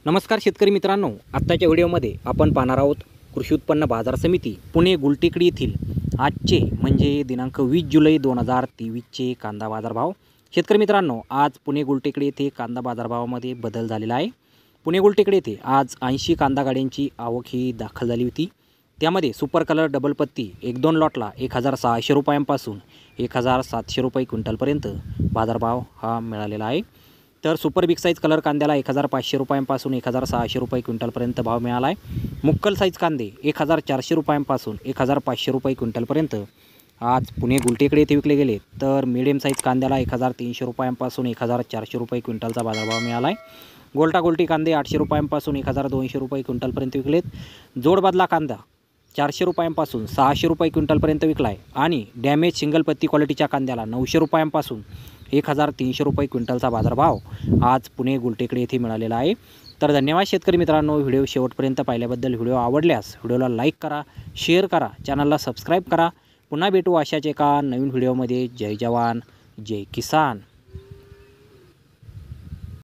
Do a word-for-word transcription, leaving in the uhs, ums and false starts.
नमस्कार शेतकरी मित्रांनो, आत्ताच्या व्हिडिओमध्ये आपण पाहणार आहोत कृषी उत्पन्न बाजार समिती पुणे गुलटेकडी येथील आजचे म्हणजे दिनांक वीस जुलै दोन हजार तेवीसचे कांदा बाजारभाव। शेतकरी मित्रांनो, आज पुणे गुलटेकडी येथे कांदा बाजारभावामध्ये बदल झालेला आहे। पुणे गुलटेकडी येथे आज ऐंशी कांदा गाड्यांची आवक ही दाखल झाली होती। त्यामध्ये सुपर कलर डबल पत्ती एक दोन लॉटला एक हजार सहाशे रुपयांपासून एक हजार सातशे रुपये क्विंटलपर्यंत बाजारभाव हा मिळालेला आहे। तर सुपर बिग साईज कलर कांद्याला एक हजार पाचशे रुपयांपासून एक हजार सहाशे रुपये क्विंटलपर्यंत भाव मिळाला आहे। मुक्कल साईज कांदे एक हजार चारशे रुपयांपासून एक हजार पाचशे रुपये क्विंटलपर्यंत आज पुणे गुलटेकडी येथे विकले गेले। तर मीडियम साईज कांद्याला एक हजार तीनशे रुपयांपासून एक हजार चारशे रुपये क्विंटलचा बाजारभाव मिळाला आहे। गोल्टा गोल्टी कांदे आठशे रुपयांपासून एक हजार दोनशे रुपये क्विंटलपर्यंत विकलेत। जोडबदला कांदा चारशे रुपयांपासून सहाशे रुपये क्विंटलपर्यंत विकला आहे आणि डॅमेज सिंगल पत्ती क्वालिटीच्या कांद्याला नऊशे रुपयांपासून एक हजार तीनशे रुपये क्विंटलचा बाजारभाव आज पुणे गुलटेकडी येथे मिळालेला आहे। तर धन्यवाद शेतकरी मित्रांनो, व्हिडिओ शेवटपर्यंत पाहिल्याबद्दल। व्हिडिओ आवडल्यास व्हिडिओला लाईक करा, शेअर करा, चॅनलला सबस्क्राईब करा। पुन्हा भेटू अशाच एका नवीन व्हिडिओमध्ये। जय जवान जय किसान।